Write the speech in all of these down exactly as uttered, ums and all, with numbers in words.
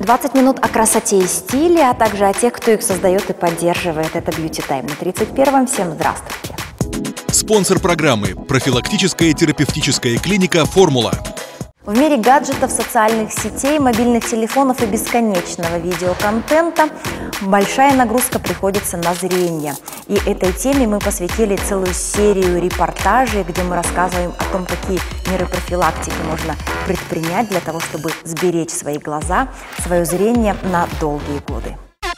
двадцать минут о красоте и стиле, а также о тех, кто их создает и поддерживает. Это Beauty Time на тридцать первом. Всем здравствуйте. Спонсор программы – профилактическая терапевтическая клиника «Формула». В мире гаджетов, социальных сетей, мобильных телефонов и бесконечного видеоконтента большая нагрузка приходится на зрение. И этой теме мы посвятили целую серию репортажей, где мы рассказываем о том, какие меры профилактики можно предпринять для того, чтобы сберечь свои глаза, свое зрение на долгие годы.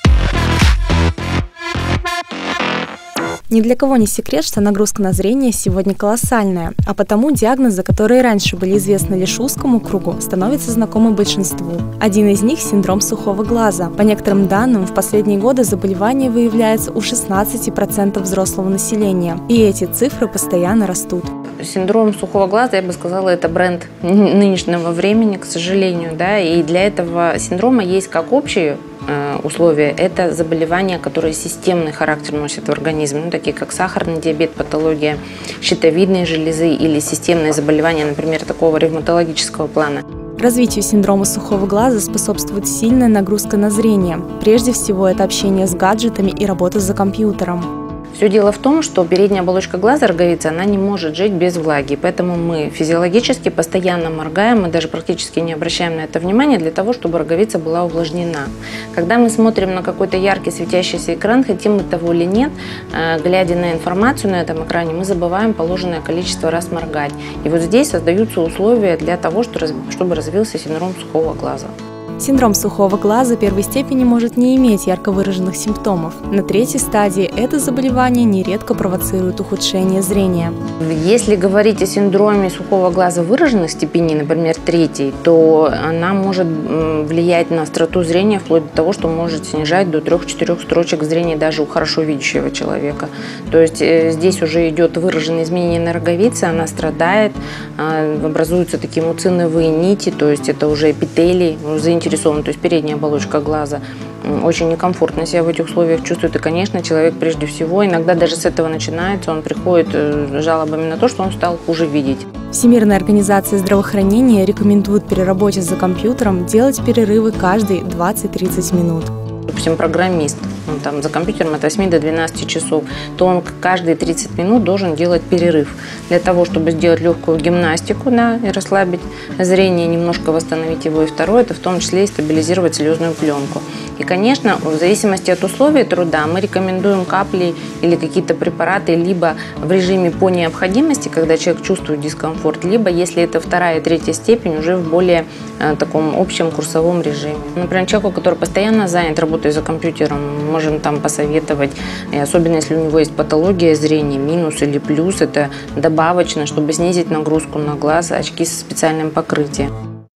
Ни для кого не секрет, что нагрузка на зрение сегодня колоссальная, а потому диагнозы, которые раньше были известны лишь узкому кругу, становятся знакомы большинству. Один из них – синдром сухого глаза. По некоторым данным, в последние годы заболевание выявляется у шестнадцати процентов взрослого населения, и эти цифры постоянно растут. Синдром сухого глаза, я бы сказала, это бренд нынешнего времени, к сожалению, да, и для этого синдрома есть как общие условия. Это заболевания, которые системный характер носят в организме, ну, такие как сахарный диабет, патология щитовидной железы или системные заболевания, например, такого ревматологического плана. Развитию синдрома сухого глаза способствует сильная нагрузка на зрение. Прежде всего, это общение с гаджетами и работа за компьютером. Все дело в том, что передняя оболочка глаза, роговица, она не может жить без влаги, поэтому мы физиологически постоянно моргаем, мы даже практически не обращаем на это внимания для того, чтобы роговица была увлажнена. Когда мы смотрим на какой-то яркий светящийся экран, хотим мы того или нет, глядя на информацию на этом экране, мы забываем положенное количество раз моргать. И вот здесь создаются условия для того, чтобы развился синдром сухого глаза. Синдром сухого глаза первой степени может не иметь ярко выраженных симптомов. На третьей стадии это заболевание нередко провоцирует ухудшение зрения. Если говорить о синдроме сухого глаза выраженных степеней, например, третьей, то она может влиять на остроту зрения вплоть до того, что может снижать до трех-четырех строчек зрения даже у хорошо видящего человека. То есть здесь уже идет выраженное изменение на роговице, она страдает, образуются такие муциновые нити, то есть это уже эпителий, заинтересован, то есть передняя оболочка глаза очень некомфортно себя в этих условиях чувствует. И, конечно, человек прежде всего, иногда даже с этого начинается, он приходит с жалобами на то, что он стал хуже видеть. Всемирная организация здравоохранения рекомендует при работе за компьютером делать перерывы каждые двадцать-тридцать минут. Допустим, программист, он там за компьютером от восьми до двенадцати часов, то он каждые тридцать минут должен делать перерыв для того, чтобы сделать легкую гимнастику, да, и расслабить зрение, немножко восстановить его. И второе, это в том числе и стабилизировать слезную пленку. И, конечно, в зависимости от условий труда мы рекомендуем капли или какие-то препараты либо в режиме по необходимости, когда человек чувствует дискомфорт, либо, если это вторая и третья степень, уже в более э, таком общем курсовом режиме. Например, человеку, который постоянно занят, работая за компьютером, можем там посоветовать, и особенно если у него есть патология зрения, минус или плюс, это добавочно, чтобы снизить нагрузку на глаз, очки со специальным покрытием.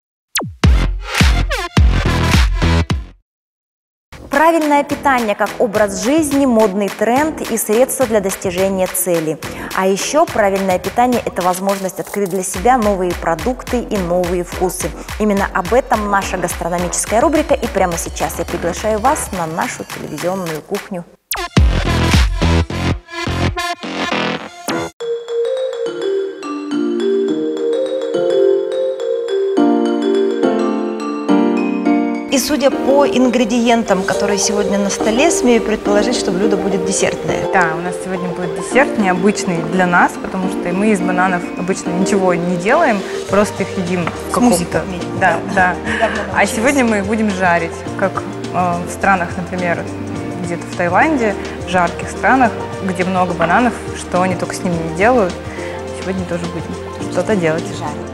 Правильное питание как образ жизни, модный тренд и средство для достижения цели. А еще правильное питание – это возможность открыть для себя новые продукты и новые вкусы. Именно об этом наша гастрономическая рубрика. И прямо сейчас я приглашаю вас на нашу телевизионную кухню. И судя по ингредиентам, которые сегодня на столе, смею предположить, что блюдо будет десертное. Да, у нас сегодня будет десерт необычный для нас, потому что мы из бананов обычно ничего не делаем, просто их едим в каком-то... Да, да. А сегодня мы их будем жарить, как э, в странах, например, где-то в Таиланде, в жарких странах, где много бананов, что они только с ними не делают. Сегодня тоже будем что-то делать. Жарить.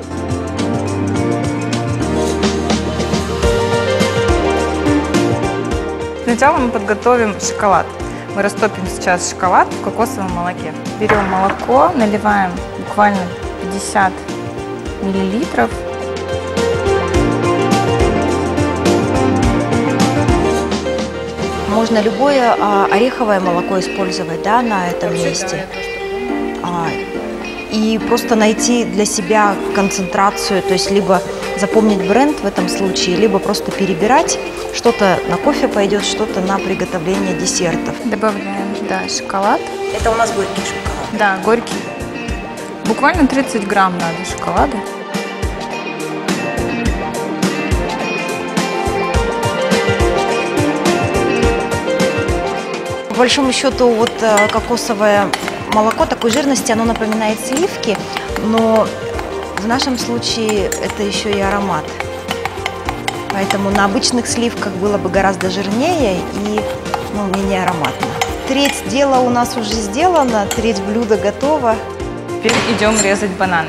Сначала мы подготовим шоколад. Мы растопим сейчас шоколад в кокосовом молоке. Берем молоко, наливаем буквально пятьдесят миллилитров. Можно любое а, ореховое молоко использовать, да, на этом месте. А, и просто найти для себя концентрацию, то есть либо запомнить бренд в этом случае, либо просто перебирать. Что-то на кофе пойдет, что-то на приготовление десертов. Добавляем, да, шоколад. Это у нас горький шоколад. Да, горький. Буквально тридцать грамм надо шоколада. По большому счету, вот кокосовое молоко такой жирности, оно напоминает сливки, но в нашем случае это еще и аромат. Поэтому на обычных сливках было бы гораздо жирнее и ну, менее ароматно. Треть дела у нас уже сделана, треть блюда готова. Теперь идем резать бананы.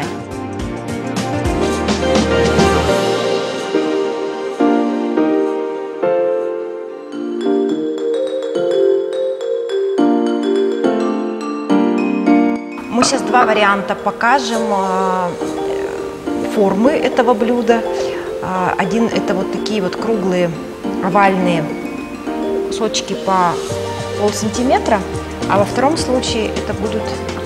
Мы сейчас два варианта покажем формы этого блюда. Один – это вот такие вот круглые овальные кусочки по полсантиметра, а во втором случае это будут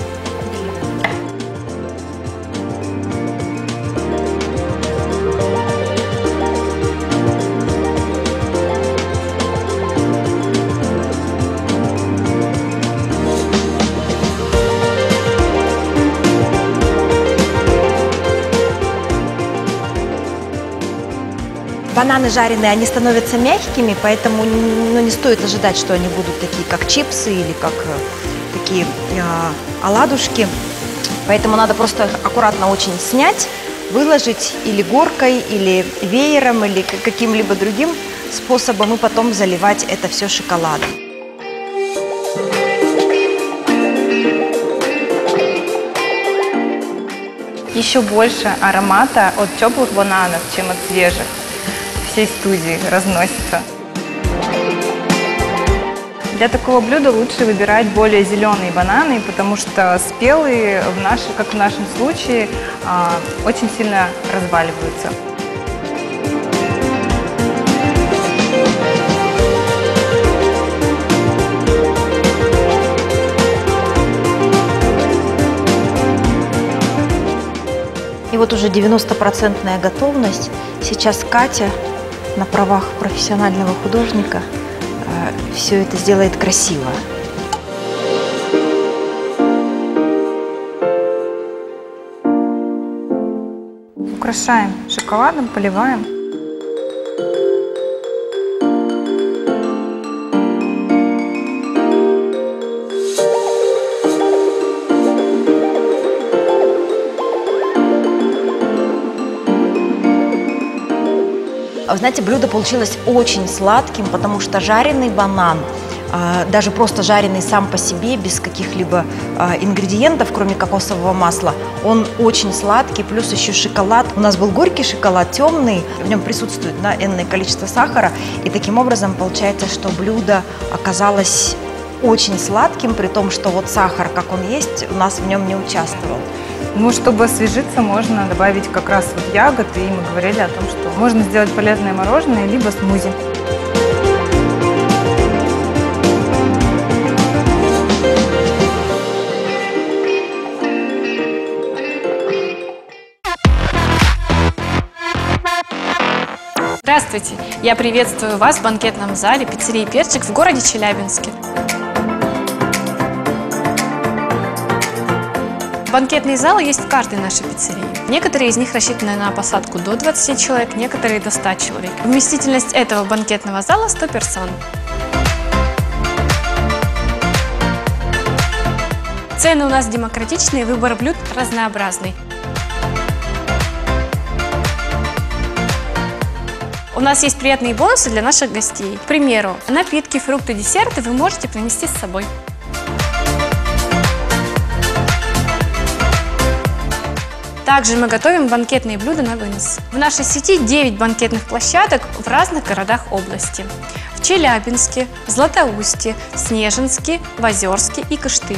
бананы жареные, они становятся мягкими, поэтому ну, не стоит ожидать, что они будут такие, как чипсы или как такие э, оладушки. Поэтому надо просто аккуратно очень снять, выложить или горкой, или веером, или каким-либо другим способом, и потом заливать это все шоколадом. Еще больше аромата от теплых бананов, чем от свежих. Всей студии разносится. Для такого блюда лучше выбирать более зеленые бананы, потому что спелые, в наш, как в нашем случае, очень сильно разваливаются. И вот уже девяностопроцентная готовность. Сейчас Катя на правах профессионального художника э, все это сделает красиво. Украшаем шоколадом, поливаем. Вы знаете, блюдо получилось очень сладким, потому что жареный банан, даже просто жареный сам по себе, без каких-либо ингредиентов, кроме кокосового масла, он очень сладкий, плюс еще шоколад. У нас был горький шоколад, темный, в нем присутствует да, энное количество сахара, и таким образом получается, что блюдо оказалось очень сладким, при том, что вот сахар, как он есть, у нас в нем не участвовал. Ну, чтобы освежиться, можно добавить как раз вот ягод, и мы говорили о том, что можно сделать полезное мороженое, либо смузи. Здравствуйте! Я приветствую вас в банкетном зале пиццерии «Перчик» в городе Челябинске. Банкетные залы есть в каждой нашей пиццерии. Некоторые из них рассчитаны на посадку до двадцати человек, некоторые до ста человек. Вместительность этого банкетного зала сто персон. Цены у нас демократичные, выбор блюд разнообразный. У нас есть приятные бонусы для наших гостей. К примеру, напитки, фрукты, десерты вы можете принести с собой. Также мы готовим банкетные блюда на вынос. В нашей сети девять банкетных площадок в разных городах области. В Челябинске, Златоусте, Снежинске, в Озерске и Кыштыме.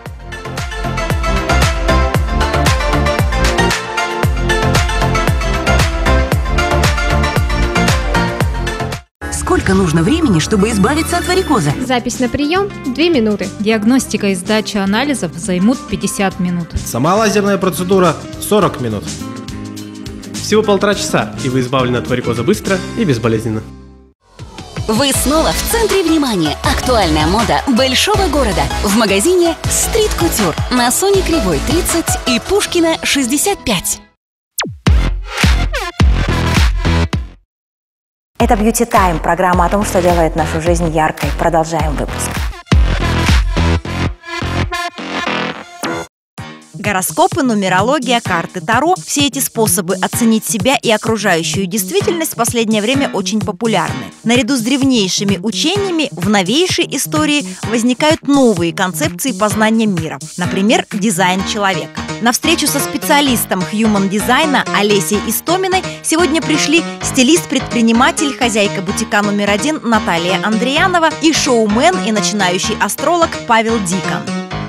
Сколько нужно времени, чтобы избавиться от варикоза? Запись на прием – две минуты. Диагностика и сдача анализов займут пятьдесят минут. Сама лазерная процедура – сорок минут. Всего полтора часа, и вы избавлены от варикоза быстро и безболезненно. Вы снова в центре внимания. Актуальная мода большого города. В магазине «Стрит Кутюр» на Сони Кривой тридцать и Пушкина шестьдесят пять. Это Beauty Time, программа о том, что делает нашу жизнь яркой. Продолжаем выпуск. Гороскопы, нумерология, карты Таро – все эти способы оценить себя и окружающую действительность в последнее время очень популярны. Наряду с древнейшими учениями в новейшей истории возникают новые концепции познания мира. Например, дизайн человека. На встречу со специалистом хьюман-дизайна Олесей Истоминой сегодня пришли стилист-предприниматель, хозяйка бутика номер один Наталья Андреянова и шоумен и начинающий астролог Павел Дикон.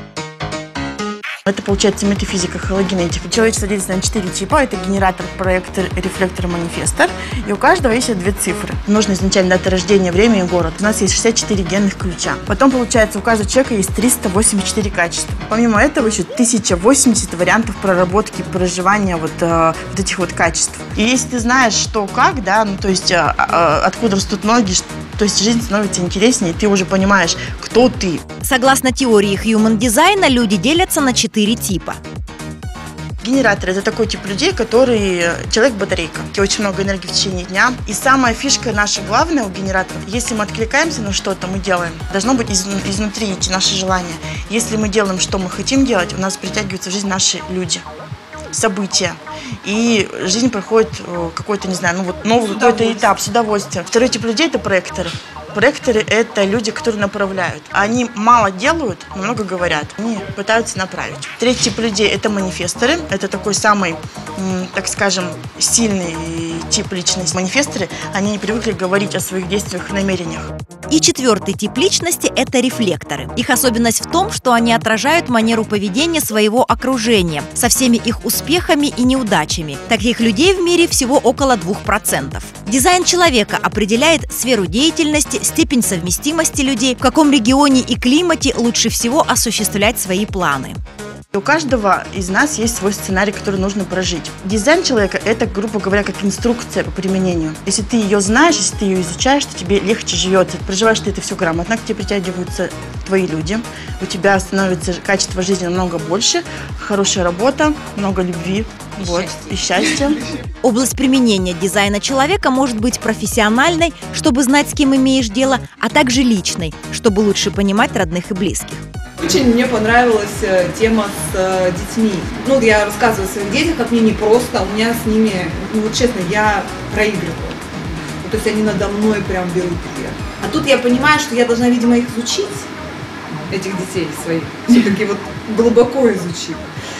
Это получается метафизика, хологенетика. Человечество делится на четыре типа. Это генератор, проектор, рефлектор, манифестор. И у каждого есть две цифры. Нужно изначально дата рождения, время и город. У нас есть шестьдесят четыре генных ключа. Потом, получается, у каждого человека есть триста восемьдесят четыре качества. Помимо этого, еще тысяча восемьдесят вариантов проработки, проживания вот, э, вот этих вот качеств. И если ты знаешь, что как, да, ну то есть э, э, откуда растут ноги, то есть жизнь становится интереснее, и ты уже понимаешь, кто ты. Согласно теории хьюман-дизайна, люди делятся на четыре типа. Генератор – это такой тип людей, который человек-батарейка. Очень много энергии в течение дня. И самая фишка наша главная у генераторов, если мы откликаемся на что-то, мы делаем, должно быть из, изнутри идти наше желание. Если мы делаем, что мы хотим делать, у нас притягиваются в жизнь наши люди, события. И жизнь проходит какой-то, не знаю, ну вот новый какой-то этап с удовольствием. Второй тип людей – это проекторы. Проекторы – это люди, которые направляют. Они мало делают, но много говорят. Они пытаются направить. Третий тип людей – это манифесторы. Это такой самый, так скажем, сильный тип личности. Манифесторы, они не привыкли говорить о своих действиях и намерениях. И четвертый тип личности – это рефлекторы. Их особенность в том, что они отражают манеру поведения своего окружения со всеми их успехами и неудачами. Таких людей в мире всего около двух процентов. Дизайн человека определяет сферу деятельности, степень совместимости людей, в каком регионе и климате лучше всего осуществлять свои планы. У каждого из нас есть свой сценарий, который нужно прожить. Дизайн человека – это, грубо говоря, как инструкция по применению. Если ты ее знаешь, если ты ее изучаешь, то тебе легче живется. Проживаешь ты это все грамотно, к тебе притягиваются твои люди, у тебя становится качество жизни намного больше, хорошая работа, много любви. И вот, счастья. И счастья. Область применения дизайна человека может быть профессиональной, чтобы знать, с кем имеешь дело, а также личной, чтобы лучше понимать родных и близких. Очень мне понравилась тема с э, детьми. Ну, я рассказываю о своих детях, как мне непросто, у меня с ними, ну вот честно, я проигрываю. Ну, то есть они надо мной прям берут вверх. А тут я понимаю, что я должна, видимо, их изучить, этих детей своих, все-таки вот глубоко изучить.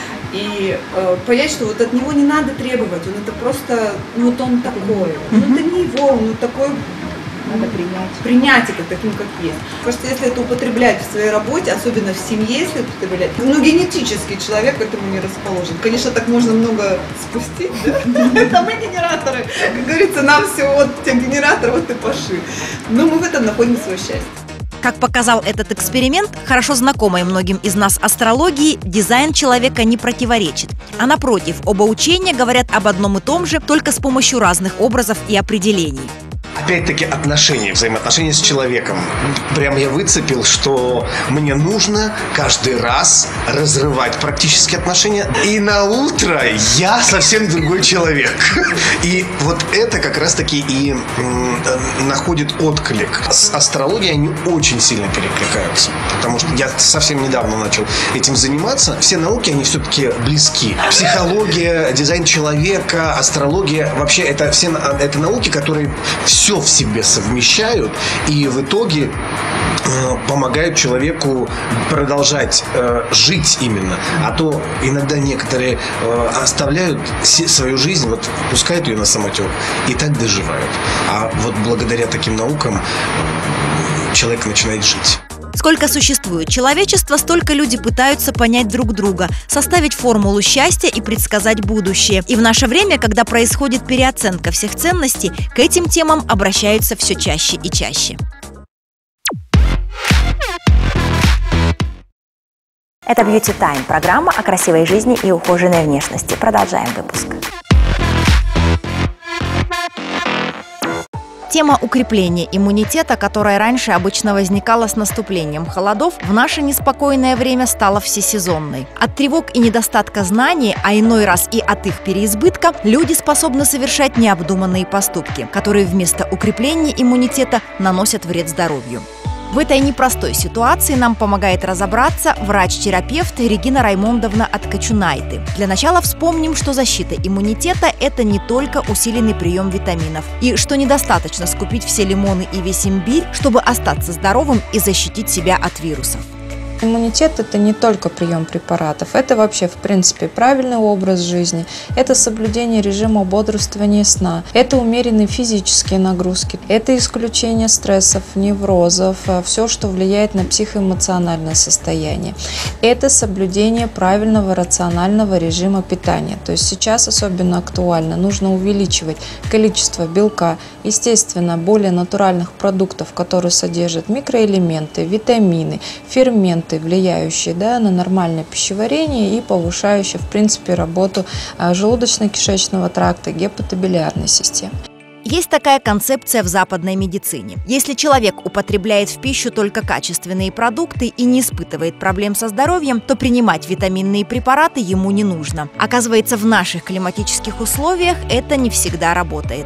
И э, понять, что вот от него не надо требовать, он это просто, ну вот он такой, ну это не его, он вот такой. Надо принять. Принять это таким, как есть. Потому что если это употреблять в своей работе, особенно в семье, если употреблять, ну генетически человек к этому не расположен. Конечно, так можно много спустить, да? Это мы генераторы. Как говорится, нам все, вот у тебя генератор, вот ты поши. Но мы в этом находим свое счастье. Как показал этот эксперимент, хорошо знакомой многим из нас астрологии, дизайн человека не противоречит. А напротив, оба учения говорят об одном и том же, только с помощью разных образов и определений. Опять-таки отношения, взаимоотношения с человеком. Прям я выцепил, что мне нужно каждый раз разрывать практически отношения. И на утро я совсем другой человек. И вот это как раз-таки и находит отклик. С астрологией они очень сильно перекликаются. Потому что я совсем недавно начал этим заниматься. Все науки, они все-таки близки. Психология, дизайн человека, астрология. Вообще это все это науки, которые все в себе совмещают и в итоге э, помогают человеку продолжать э, жить именно. А то иногда некоторые э, оставляют свою жизнь, вот пускают ее на самотек и так доживают. А вот благодаря таким наукам э, человек начинает жить. Сколько существует человечество, столько люди пытаются понять друг друга, составить формулу счастья и предсказать будущее. И в наше время, когда происходит переоценка всех ценностей, к этим темам обращаются все чаще и чаще. Это Beauty Time, программа о красивой жизни и ухоженной внешности. Продолжаем выпуск. Тема укрепления иммунитета, которая раньше обычно возникала с наступлением холодов, в наше неспокойное время стала всесезонной. От тревог и недостатка знаний, а иной раз и от их переизбытка, люди способны совершать необдуманные поступки, которые вместо укрепления иммунитета наносят вред здоровью. В этой непростой ситуации нам помогает разобраться врач-терапевт Регина Раймондовна Откачунайте. Для начала вспомним, что защита иммунитета – это не только усиленный прием витаминов, и что недостаточно скупить все лимоны и весь имбирь, чтобы остаться здоровым и защитить себя от вирусов. Иммунитет – это не только прием препаратов, это вообще, в принципе, правильный образ жизни, это соблюдение режима бодрствования сна, это умеренные физические нагрузки, это исключение стрессов, неврозов, все, что влияет на психоэмоциональное состояние. Это соблюдение правильного рационального режима питания. То есть сейчас особенно актуально, нужно увеличивать количество белка, естественно, более натуральных продуктов, которые содержат микроэлементы, витамины, ферменты, влияющие, да, на нормальное пищеварение и повышающие, в принципе, работу желудочно-кишечного тракта, гепатобилиарной системы. Есть такая концепция в западной медицине. Если человек употребляет в пищу только качественные продукты и не испытывает проблем со здоровьем, то принимать витаминные препараты ему не нужно. Оказывается, в наших климатических условиях это не всегда работает.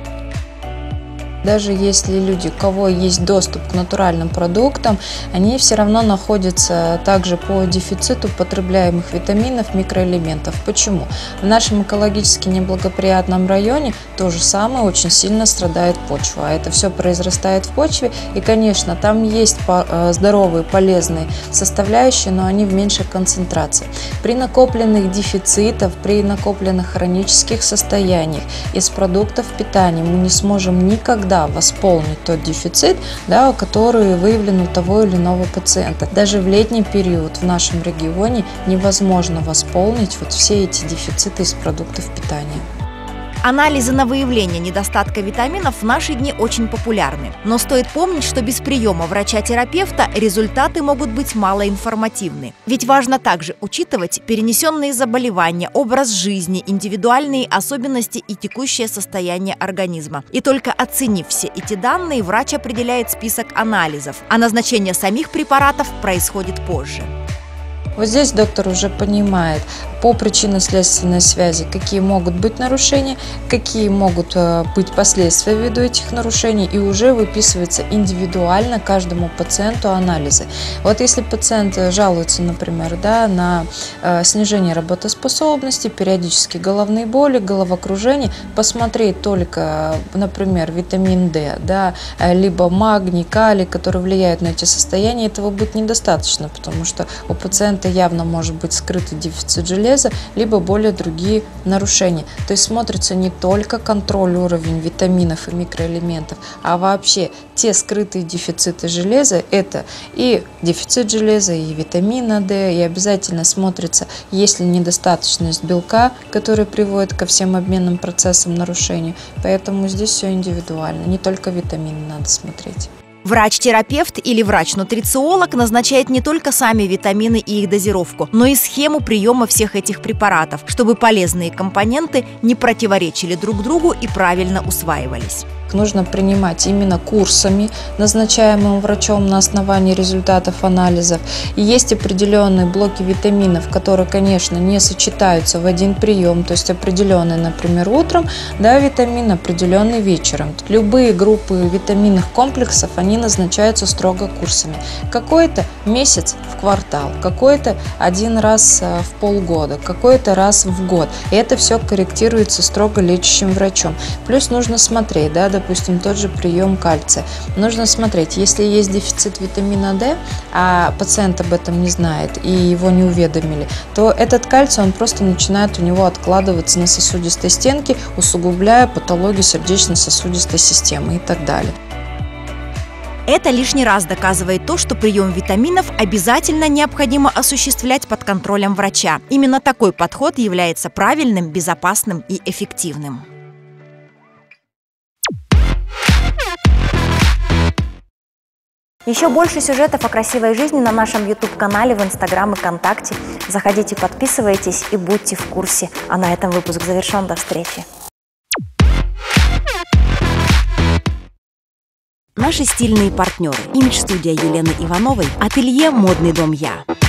Даже если люди, у кого есть доступ к натуральным продуктам, они все равно находятся также по дефициту потребляемых витаминов, микроэлементов. Почему? В нашем экологически неблагоприятном районе то же самое очень сильно страдает почва. А это все произрастает в почве. И, конечно, там есть здоровые, полезные составляющие, но они в меньшей концентрации. При накопленных дефицитах, при накопленных хронических состояниях из продуктов питания мы не сможем никогда восполнить тот дефицит, да, который выявлен у того или иного пациента. Даже в летний период в нашем регионе невозможно восполнить вот все эти дефициты из продуктов питания. Анализы на выявление недостатка витаминов в наши дни очень популярны. Но стоит помнить, что без приема врача-терапевта результаты могут быть малоинформативны. Ведь важно также учитывать перенесенные заболевания, образ жизни, индивидуальные особенности и текущее состояние организма. И только оценив все эти данные, врач определяет список анализов, а назначение самих препаратов происходит позже. Вот здесь доктор уже понимает по причинно-следственной связи, какие могут быть нарушения, какие могут быть последствия ввиду этих нарушений, и уже выписывается индивидуально каждому пациенту анализы. Вот если пациент жалуется, например, да, на снижение работоспособности, периодически головные боли, головокружение, посмотреть только, например, витамин D, да, либо магний, калий, которые влияют на эти состояния, этого будет недостаточно, потому что у пациента явно может быть скрытый дефицит железа, либо более другие нарушения. То есть смотрится не только контроль уровня витаминов и микроэлементов, а вообще те скрытые дефициты железа, это и дефицит железа, и витамина D, и обязательно смотрится, есть ли недостаточность белка, который приводит ко всем обменным процессам нарушению. Поэтому здесь все индивидуально, не только витамины надо смотреть. Врач-терапевт или врач-нутрициолог назначает не только сами витамины и их дозировку, но и схему приема всех этих препаратов, чтобы полезные компоненты не противоречили друг другу и правильно усваивались. Нужно принимать именно курсами, назначаемым врачом на основании результатов анализов. И есть определенные блоки витаминов, которые, конечно, не сочетаются в один прием, то есть определенный, например, утром, да, витамин, определенный вечером. Любые группы витаминных комплексов, они назначаются строго курсами. Какой-то месяц в квартал, какой-то один раз в полгода, какой-то раз в год. И это все корректируется строго лечащим врачом. Плюс нужно смотреть, да, допустим, тот же прием кальция. Нужно смотреть, если есть дефицит витамина D, а пациент об этом не знает и его не уведомили, то этот кальций, он просто начинает у него откладываться на сосудистой стенке, усугубляя патологию сердечно-сосудистой системы и так далее. Это лишний раз доказывает то, что прием витаминов обязательно необходимо осуществлять под контролем врача. Именно такой подход является правильным, безопасным и эффективным. Еще больше сюжетов о красивой жизни на нашем ютуб-канале, в Инстаграм и ВКонтакте. Заходите, подписывайтесь и будьте в курсе. А на этом выпуск завершен. До встречи. Наши стильные партнеры. Имидж-студия Елены Ивановой, ателье «Модный дом Я».